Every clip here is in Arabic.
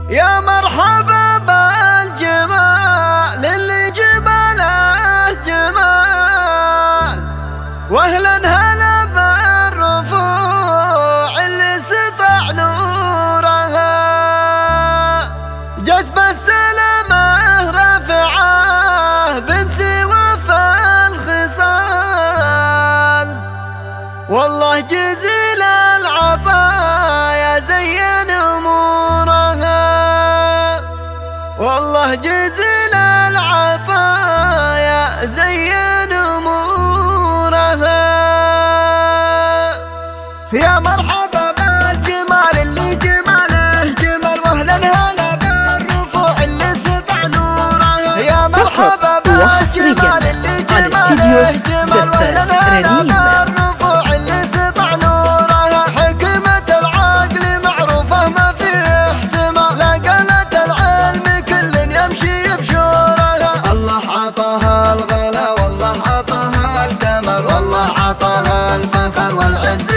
يا مرحبا بالجمال اللي جماله جمال، واهلا هلا بالرفوع اللي سطع نورها. جت بالسلامة رفعه بنت وفى الخصال، والله جزيل العطايا زين امورها، والله جزيل العطايا زين امورها. يا مرحبا بالجمال اللي جماله جمال، واهلا هلا بالرفوع اللي سطع نورها. يا مرحبا بالجمال اللي جماله جمال، واهلا هلا بالرفوع اللي سطع نورها. حكمة العقل معروفة ما في احتمال، لا قلة العلم كل يمشي بشورها. الله عطاها الغلا والله عطاها الكمال، والله عطاها الفخر والعز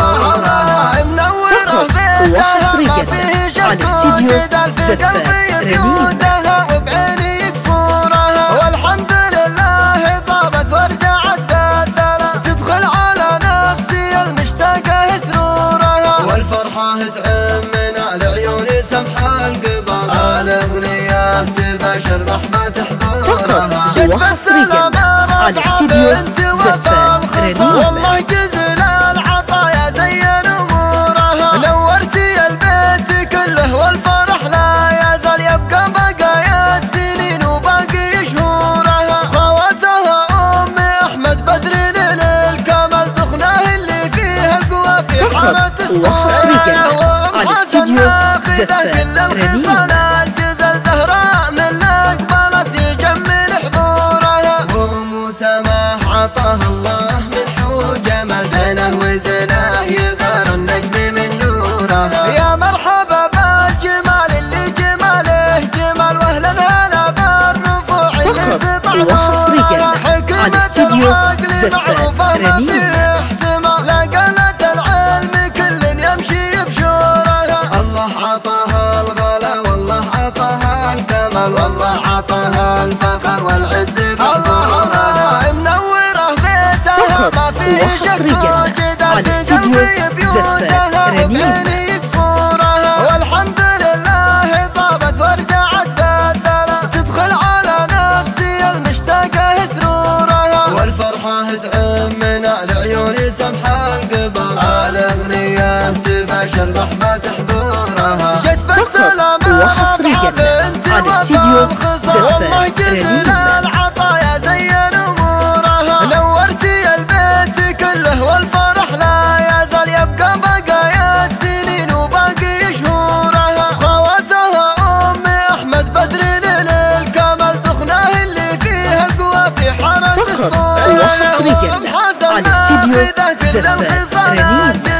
بحضورها. منورة بيتها ما فيه شك وجدال، في قلبي بيوتها وبعيني يكفورها. والحمد لله طابت ورجعت بدلة، تدخل على نفسي المشتاقة سرورها. والفرحة تعمنا لعيوني سمحة القبال، الأغنية تباشر رحمة حضورها. جت بالسلامة رفعة بنت وفى الخصال، والله جزيل العطايا زين امورها. نورتي البيت كله والفرح لا يزال، يبقى بقايا السنين وباقي شهورها. خواتها ام احمد بدر للكمال، دخناه اللي فيها القوى في حارة اسطورها. وام حسن ماخذه كل الخصال الجزل، زهراء من اقبلت يجمل حضورها. وموسى ما عطاها الله منح وجمال، زينه وزناه يغار النجم من نورها. يا مرحبا بالجمال اللي جماله جمال، واهلا هلا بالرفوع اللي سطع نورها. حكمة العقل معروفة ما في احتمال، لا قلة العلم كل يمشي بشورها. الله عطاها الغلا والله عطاها الكمال، والله عطاها الفخر والعز بحضورها. منورة بيتها ما فيه شك وجدال، في قلبي بيوتها وبعيني يكفورها. والحمد لله طابت ورجعت بدلة، تدخل على نفسي المشتاقة سرورها. والفرحة تعمنا لعيوني سمحة القبال، الأغنية تباشر رحمة حضورها. جت بالسلامة رفعة بنت وفى الخصال، والله جزيل العطايا زين امورها. نورتي البيت كله والفرح لا يزال، يبقى بقايا السنين وباقي شهورها. خواتها ام احمد بدر للكمال، دخناه اللي فيها القوى في حارة اسطورها. وام حسن ماخذه كل الخصال